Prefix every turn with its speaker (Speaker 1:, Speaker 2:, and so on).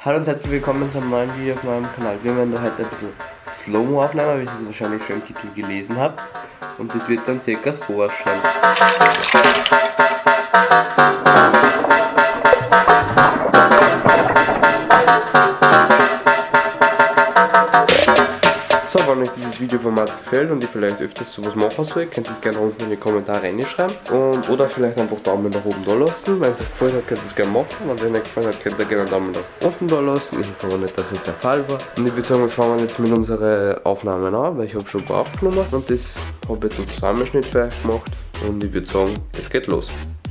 Speaker 1: Hallo und herzlich willkommen zu einem neuen Video auf meinem Kanal. Wir werden da heute ein bisschen Slow-Mo aufnehmen, wie ihr es wahrscheinlich schon im Titel gelesen habt. Und das wird dann circa so ausschauen. So, wenn euch dieses Videoformat gefällt und ihr vielleicht öfters sowas machen soll, könnt ihr es gerne unten in die Kommentare reinschreiben. Oder vielleicht einfach Daumen nach oben da lassen. Wenn es euch gefallen hat, könnt ihr es gerne machen. Wenn es euch nicht gefallen hat, könnt ihr gerne einen Daumen nach unten da lassen. Ich hoffe nicht, dass es der Fall war. Und ich würde sagen, wir fangen jetzt mit unseren Aufnahmen an, weil ich habe schon ein paar aufgenommen. Und das habe ich jetzt einen Zusammenschnitt für euch gemacht. Und ich würde sagen, es geht los.